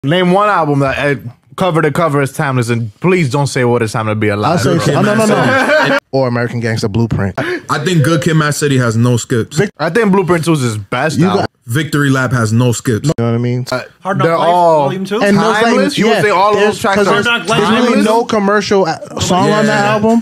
Name one album that cover to cover is timeless, and please don't say what it's time to be alive. I'll say no. Or American Gangster Blueprint. I think Good Kid, Mad City has no skips. I think Blueprint 2 is his best album. Victory Lap has no skips. You know what I mean? Hard Knock Life, Volume 2. And timeless. You would say all of those tracks are there's really no commercial song on that album.